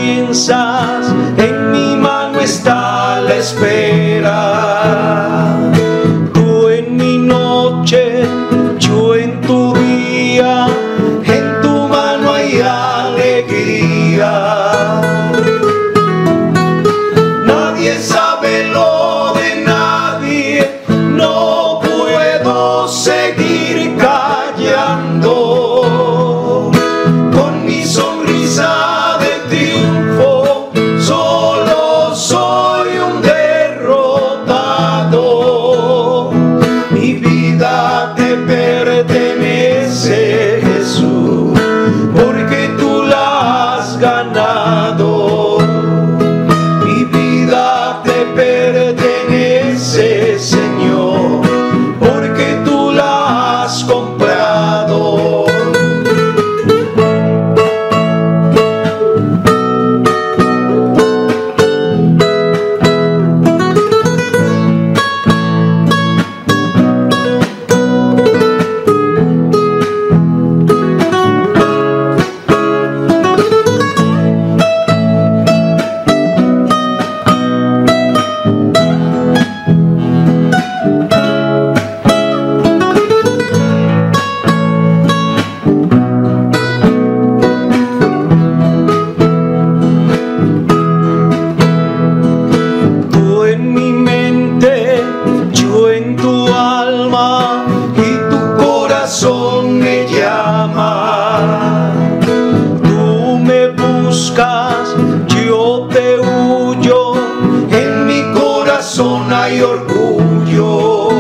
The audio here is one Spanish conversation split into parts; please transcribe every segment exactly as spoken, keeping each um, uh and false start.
promesas, en mi mano está la espera. Tú en mi noche, yo en tu día, en tu mano hay alegría. Nadie sabe lo de nadie, no puedo seguir callando. Con mi sonrisa de triunfo, solo soy un derrotado. Mi vida te pertenece, Jesús, porque tú la has ganado. Mi vida te pertenece, Señor, porque tú la has comprado. Me llama, tú me buscas, yo te huyo, en mi corazón hay orgullo.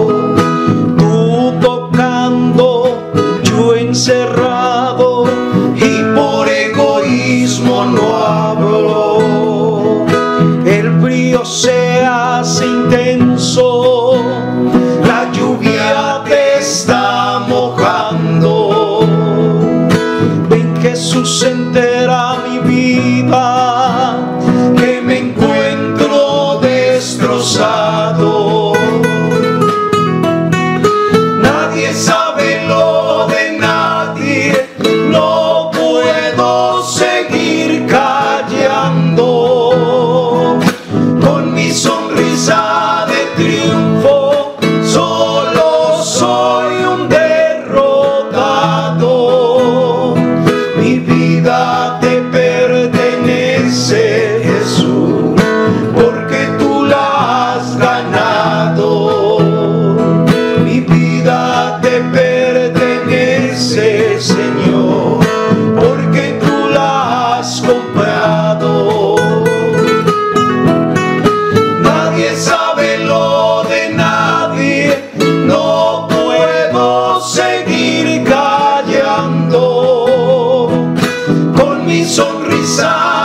Tú tocando, yo encerrado, y por egoísmo no hablo. El frío se hace intenso, la lluvia te está mojando. Ven, Jesús, entera mi vida, que me encuentro destrozado. Nadie sabe lo de nadie, no puedo seguir callando. Con mi sonrisa de triunfo, solo soy un derrotado. Mi vida te pertenece, Jesús, porque tú la has ganado. Mi vida te pertenece, Señor, porque tú la has comprado. Nadie sabe lo de nadie, no puedo seguir callando. Con mi sonrisa